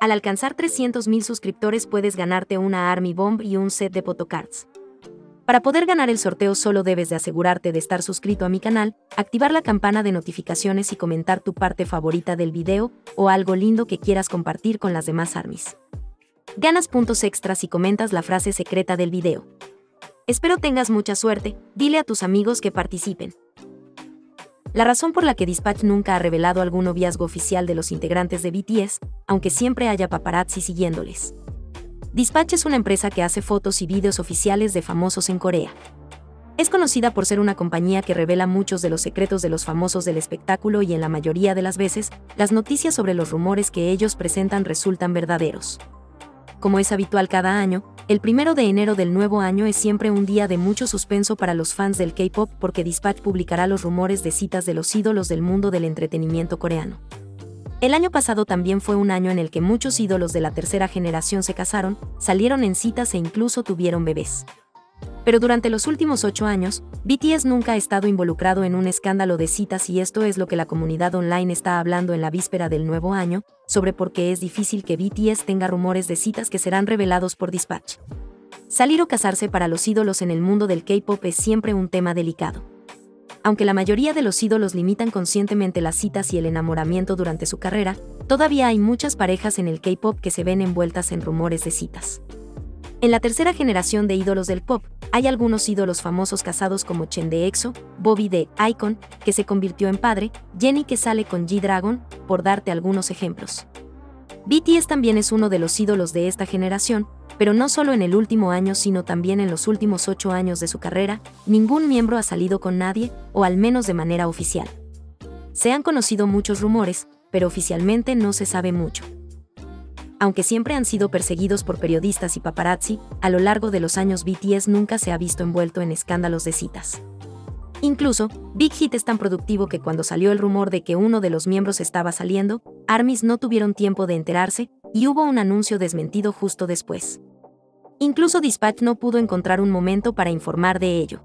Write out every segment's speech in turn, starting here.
Al alcanzar 300.000 suscriptores puedes ganarte una Army Bomb y un set de Photocards. Para poder ganar el sorteo solo debes de asegurarte de estar suscrito a mi canal, activar la campana de notificaciones y comentar tu parte favorita del video o algo lindo que quieras compartir con las demás Armies. Ganas puntos extras si comentas la frase secreta del video. Espero tengas mucha suerte, dile a tus amigos que participen. La razón por la que Dispatch nunca ha revelado algún noviazgo oficial de los integrantes de BTS, aunque siempre haya paparazzi siguiéndoles. Dispatch es una empresa que hace fotos y vídeos oficiales de famosos en Corea. Es conocida por ser una compañía que revela muchos de los secretos de los famosos del espectáculo y en la mayoría de las veces, las noticias sobre los rumores que ellos presentan resultan verdaderos. Como es habitual cada año, el 1 de enero del nuevo año es siempre un día de mucho suspenso para los fans del K-pop porque Dispatch publicará los rumores de citas de los ídolos del mundo del entretenimiento coreano. El año pasado también fue un año en el que muchos ídolos de la tercera generación se casaron, salieron en citas e incluso tuvieron bebés. Pero durante los últimos 8 años, BTS nunca ha estado involucrado en un escándalo de citas y esto es lo que la comunidad online está hablando en la víspera del nuevo año, sobre por qué es difícil que BTS tenga rumores de citas que serán revelados por Dispatch. Salir o casarse para los ídolos en el mundo del K-pop es siempre un tema delicado. Aunque la mayoría de los ídolos limitan conscientemente las citas y el enamoramiento durante su carrera, todavía hay muchas parejas en el K-pop que se ven envueltas en rumores de citas. En la tercera generación de ídolos del pop, hay algunos ídolos famosos casados como Chen de EXO, Bobby de iKON, que se convirtió en padre, Jennie que sale con G-Dragon, por darte algunos ejemplos. BTS también es uno de los ídolos de esta generación, pero no solo en el último año sino también en los últimos 8 años de su carrera, ningún miembro ha salido con nadie, o al menos de manera oficial. Se han conocido muchos rumores, pero oficialmente no se sabe mucho. Aunque siempre han sido perseguidos por periodistas y paparazzi, a lo largo de los años BTS nunca se ha visto envuelto en escándalos de citas. Incluso, Big Hit es tan productivo que cuando salió el rumor de que uno de los miembros estaba saliendo, ARMYs no tuvieron tiempo de enterarse, y hubo un anuncio desmentido justo después. Incluso Dispatch no pudo encontrar un momento para informar de ello.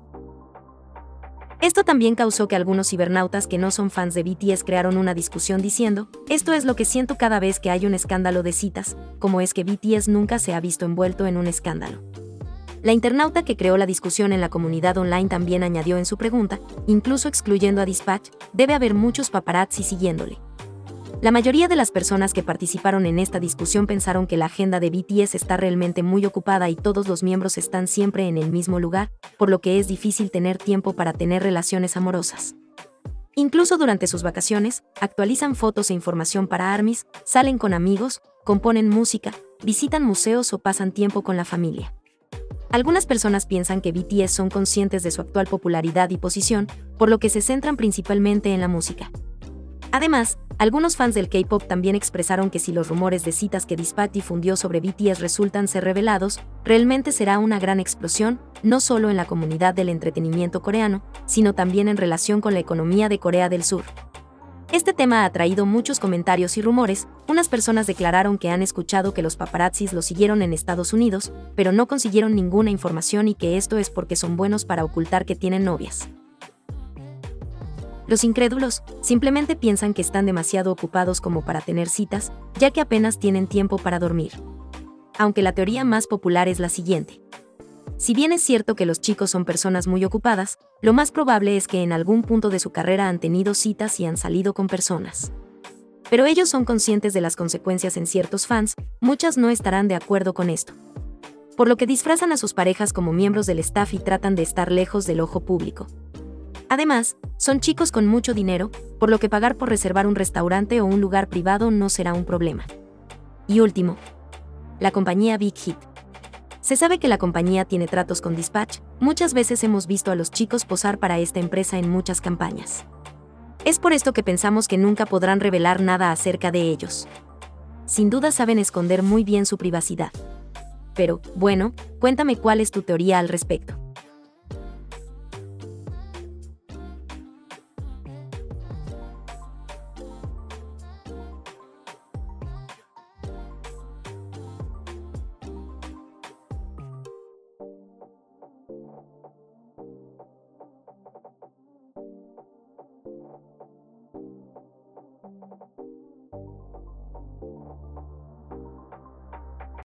Esto también causó que algunos cibernautas que no son fans de BTS crearon una discusión diciendo, esto es lo que siento cada vez que hay un escándalo de citas, como es que BTS nunca se ha visto envuelto en un escándalo. La internauta que creó la discusión en la comunidad online también añadió en su pregunta, incluso excluyendo a Dispatch, debe haber muchos paparazzi siguiéndole. La mayoría de las personas que participaron en esta discusión pensaron que la agenda de BTS está realmente muy ocupada y todos los miembros están siempre en el mismo lugar, por lo que es difícil tener tiempo para tener relaciones amorosas. Incluso durante sus vacaciones, actualizan fotos e información para ARMYs, salen con amigos, componen música, visitan museos o pasan tiempo con la familia. Algunas personas piensan que BTS son conscientes de su actual popularidad y posición, por lo que se centran principalmente en la música. Además, algunos fans del K-pop también expresaron que si los rumores de citas que Dispatch difundió sobre BTS resultan ser revelados, realmente será una gran explosión, no solo en la comunidad del entretenimiento coreano, sino también en relación con la economía de Corea del Sur. Este tema ha traído muchos comentarios y rumores. Unas personas declararon que han escuchado que los paparazzis lo siguieron en Estados Unidos, pero no consiguieron ninguna información y que esto es porque son buenos para ocultar que tienen novias. Los incrédulos simplemente piensan que están demasiado ocupados como para tener citas, ya que apenas tienen tiempo para dormir. Aunque la teoría más popular es la siguiente. Si bien es cierto que los chicos son personas muy ocupadas, lo más probable es que en algún punto de su carrera han tenido citas y han salido con personas. Pero ellos son conscientes de las consecuencias en ciertos fans, muchas no estarán de acuerdo con esto. Por lo que disfrazan a sus parejas como miembros del staff y tratan de estar lejos del ojo público. Además, son chicos con mucho dinero, por lo que pagar por reservar un restaurante o un lugar privado no será un problema. Y último, la compañía Big Hit. Se sabe que la compañía tiene tratos con Dispatch, muchas veces hemos visto a los chicos posar para esta empresa en muchas campañas. Es por esto que pensamos que nunca podrán revelar nada acerca de ellos. Sin duda saben esconder muy bien su privacidad. Pero, bueno, cuéntame cuál es tu teoría al respecto.